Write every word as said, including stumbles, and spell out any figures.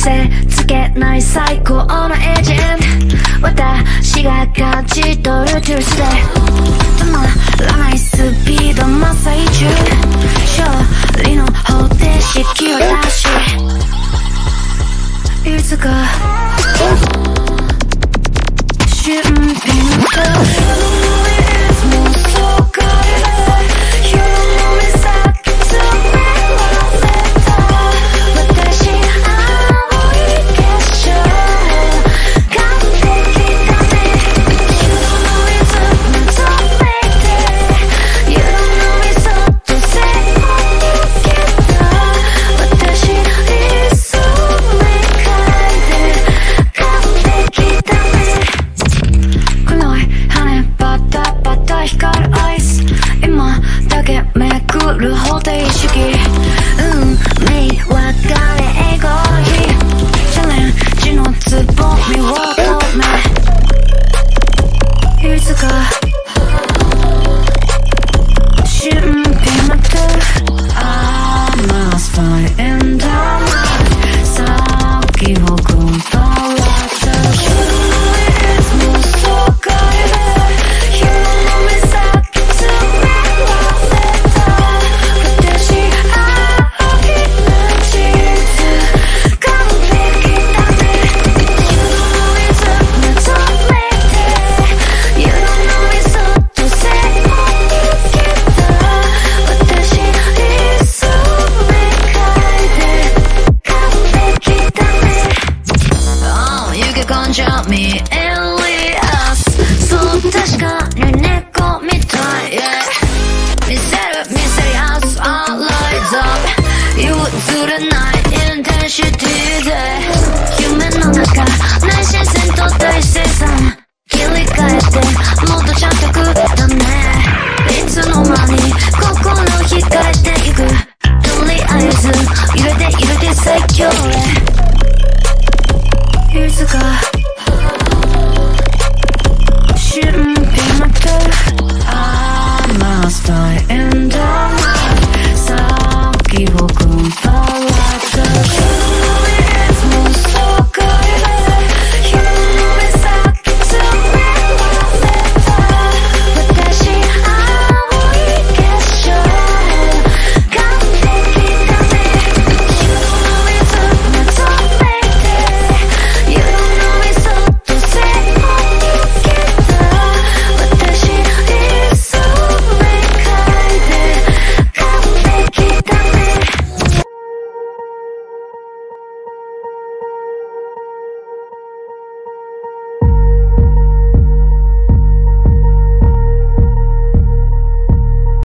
癖つけない最高のエージェント、私が感じ取るトゥースで止まらないスピード真っ最中、勝利の方程式を出し、いつか新品のる方程式、運命分かれエゴヒチャレンジのつぼみを止め、いつか新品のトゥー I must find out 先をコントロール見えるやつ、そう確かに猫みたい、yeah、見せるミステリアス All lights up 譲れないインテンシティで夢の中内心戦と大生産切り替えてもっとちゃんとくだね、いつの間に心控えていく、とりあえず揺れて揺れて最強へ、いつか新品のトゥー I must find out 先をコントロール